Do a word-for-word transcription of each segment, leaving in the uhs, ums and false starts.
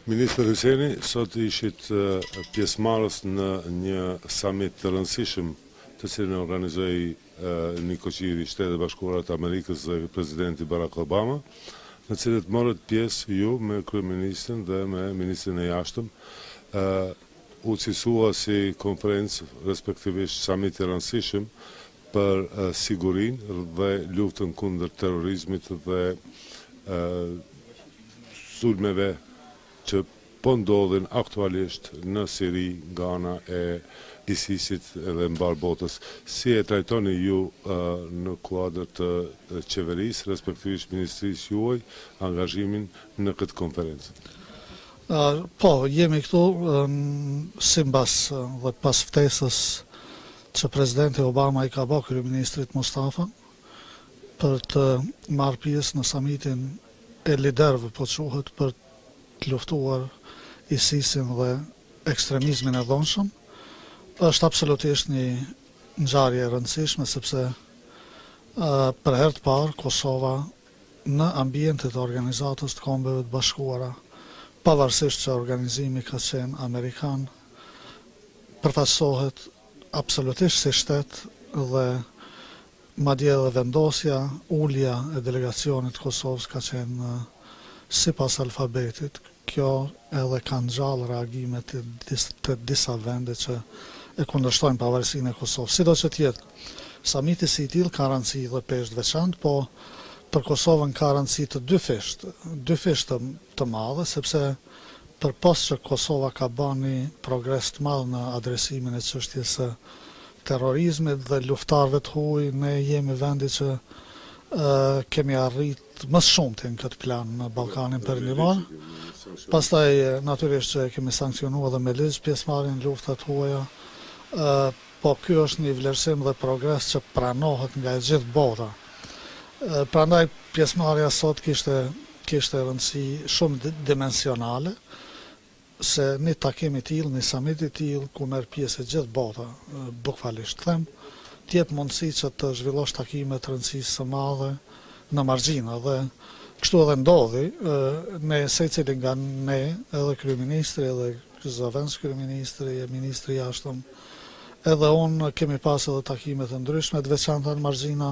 Ministër Hyseni, sot ishit pjesëmarrës në një summit të rëndësishëm të cilin e organizoi Nikojiri i Shtetet Bashkuara të Amerikës dhe presidenti Barack Obama, në cilët morët pjesë ju me kryeministrin dhe me ministrin e jashtëm. U cilësua si konferencë, respektivisht summit i rëndësishëm për sigurinë dhe luftën kundër terrorizmit dhe sulmeve që po ndodhin aktualisht në Siri, nga ana e ISIS-it edhe mbar botës. Si e trajtoni ju në kuadër të qeverisë, respektivisht ministrisë juaj, angazhimin në këtë konferencë? Po, jemi këtu simbas dhe pas ftesës që presidenti Obama i ka bërë kryeministrit Mustafa për të marrë pjesë në summitin e liderëve, po quhet, për të luftuar ISIS-in dhe ekstremizmin e dhunshëm, është absolutisht një ngjarje e rëndësishme, sepse për herë të parë Kosova në ambientet e Organizatës të Kombeve të Bashkuara, pavarësisht që organizimi ka qenë amerikan, përfaqësohet absolutisht si shtet dhe madje edhe vendosja, ulja e delegacionit të Kosovës ka qenë sipas alfabetit. Kjo edhe ka ngjallë reagimet të disa vende që e kundërshtojnë pavarësinë e Kosovës. Sido që tjetë, summiti si i tillë ka rëndësi dhe peshë veçantë, po për Kosovën ka rëndësi të dy fisht, dy fisht të, të madhe, sepse përpos që Kosova ka bërë një progres të madh në adresimin e çështjes së terrorizmit dhe luftarëve të huaj, ne jemi vendi që uh, kemi arrit më shumti në këtë plan në Ballkanin Perëndimor. Pastaj natyrisht që kemi sankcionuar dhe me ligj pjesëmarrjen në luftat huaja, uh, po ky është një vlerësim dhe progres që pranohet nga e gjithë bota. Uh, prandaj pjesëmarrja sot kishte kishte rëndësi shumë dimensionale, se një takim i tillë, një summit i tillë, ku merr pjesë e gjithë bota, bukfalisht them, të jep mundësi që të zhvillosh takime të rëndësisë së madhe në margjina, dhe kështu edhe ndodhi. Ne secili nga ne, edhe kryeministri, edhe zëvendës kryeministri, e ministri i jashtëm, edhe unë kemi pas edhe takime të ndryshme të veçanta në margjina,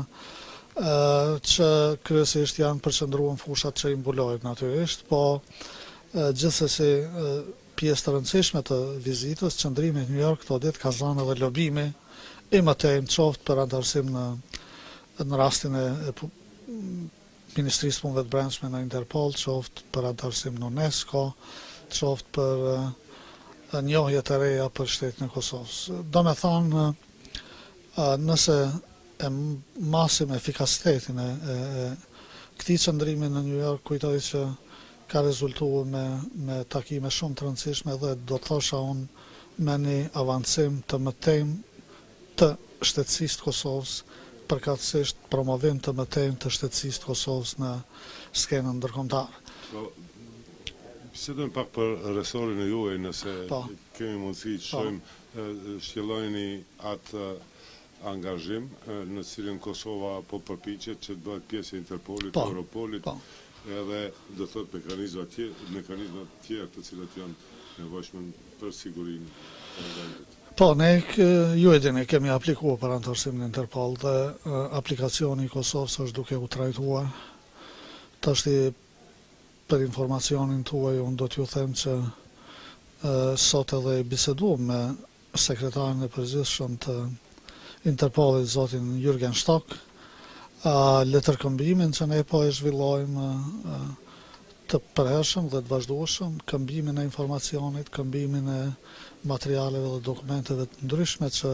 që kryesisht janë përqendruar në fushat që i mbulojnë natyrisht, po gjithsesi pjesë të rëndësishme të vizitës, qëndrimit në New York, këto ditë ka zënë edhe lobimi i mëtejmë, qoftë për antarësim në, në rastin e, e Ministrisë Punëve të Brendshme në Interpol, qoftë për antarësim në UNESCO, qoftë për uh, njohje të reja për shtetin e Kosovës. Do me thanë, uh, nëse e masim efikasitetin e, e, e këtij qëndrimi në New York, kujtoj që ka rezultuar me, me takime shumë të rëndësishme dhe do të thosha unë me një avancim të mëtejmë të shtetësisë të Kosovës, përkatësisht promovim të mëtejmë të shtetësisë të Kosovës në skenën ndërkombëtare. Po, bisedojmë pak për resorin e juaj, nëse po, kemi mundësi të shohim, shqillojni atë angazhim në cilin Kosova po përpiqet që të bëhet pjesë e Interpolit, po, Europolit, po. edhe do thot mekanizma tjerë, mekanizma tjerë të cilat janë nevojshme për sigurinë e vendit. Po, ne ju e dini, kemi aplikuar për antarësimin në Interpol dhe uh, aplikacioni i Kosovës është duke u trajtuar. Tashti për informacionin tuaj, unë do t'ju them që uh, sot edhe biseduam me sekretarin e përgjithshëm të Interpolit, zotin Jürgen Stock, Uh, letërkëmbimin që ne po e zhvillojmë uh, të përhershëm dhe të vazhdueshëm, këmbimin e informacionit, këmbimin e materialeve dhe dokumenteve të ndryshme që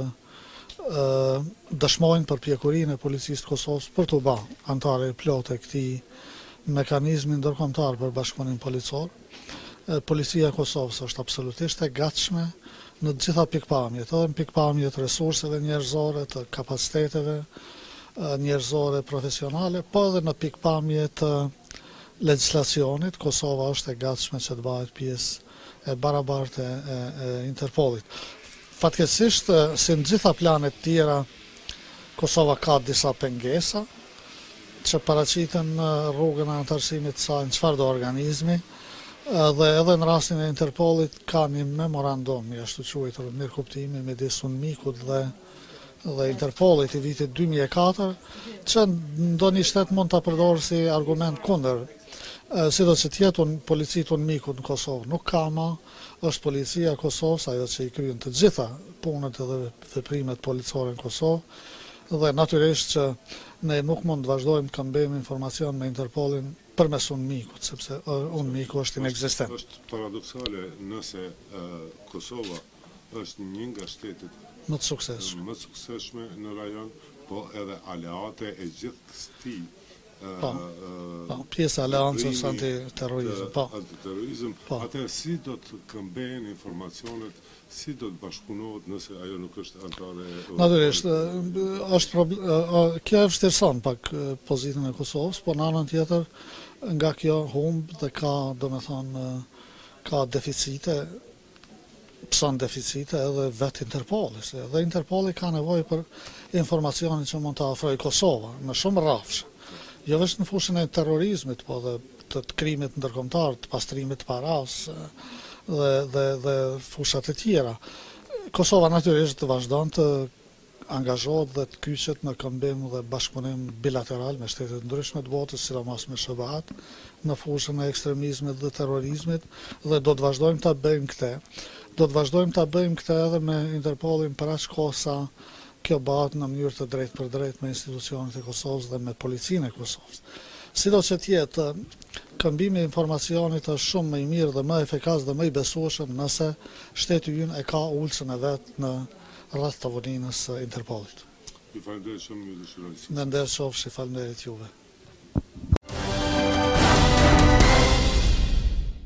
uh, dëshmojnë përpjekurinë e policisë të Kosovës për të bërë antare plotë e këtij mekanizmi ndërkombëtar për bashkëpunim policor. Uh, Policia e Kosovës është absolutisht e gatshme në të gjitha pikpamjet, edhe në pikpamjet resurseve njerëzore, të kapaciteteve njerëzore profesionale, po edhe në pikpamje të legjislacionit. Kosova është e gatshme që të bëhet pjesë e barabartë e, e Interpolit. Fatkeqësisht, si në gjitha planet tjera, Kosova ka disa pengesa që paraqiten në rrugën e antarësimit të saj në çfarëdo organizmi. Dhe edhe në rastin e Interpolit ka një memorandum, i ashtu quajtur mirë kuptimi midis UNMIK-ut dhe dhe Interpolit i vitit dy mijë e katër, që ndonjë shtet mund ta përdorë si argument kundër. Sido që tjetë un, policitë UNMIK-ut në Kosovë nuk ka ma, është policia e Kosovës, ajo që i kryen të gjitha punët edhe veprimet policore në Kosovë, dhe natyrisht që ne nuk mund të vazhdojmë të këmbejmë informacion me Interpolin përmes UNMIK-ut, sepse UNMIK-u është inekzistent. Është paradoksale nëse uh, Kosova është një nga shtetet më të suksesshme. Më të suksesshme në rajon, po edhe aleate e gjithë këtij Po, po, pjesë aleancës antiterrorizëm. Po. Antiterrorizëm, Po. Atëherë si do të këmbehen informacionet, si do të bashkëpunohet nëse ajo nuk është anëtare e Natyrisht, është problem, kjo e vështirëson pak pozitën e Kosovës, po në anën tjetër nga kjo humb dhe ka, domethënë, ka deficite, pson deficite edhe vetë Interpoli, se edhe Interpoli ka nevojë për informacionin që mund të ofrojë Kosova në shumë rrafshe. Jo vetëm në fushën e terrorizmit, po dhe të, të krimit ndërkombëtar, të pastrimit të paras dhe dhe dhe fushat e tjera. Kosova natyrisht të vazhdon të angazhohet dhe të kyçet në këmbim dhe bashkëpunim bilateral me shtetet ndryshme të botës, sidomos me S B A-t, në fushën e ekstremizmit dhe terrorizmit, dhe do të vazhdojmë ta bëjmë këtë. Do të vazhdojmë ta bëjmë këtë edhe me Interpolin për aq kohë sa kjo bëhet në mënyrë të drejtë për drejtë me institucionet e Kosovës dhe me policinë e Kosovës. Sido që tjetë, këmbimi i informacionit është shumë më i mirë dhe më efikas dhe më i besueshëm nëse shteti ynë e ka ulsën e vet në rreth tavolinës së Interpolit. Ju falenderoj shumë, ju dëshiroj. Në nderë qofshi, faleminderit juve.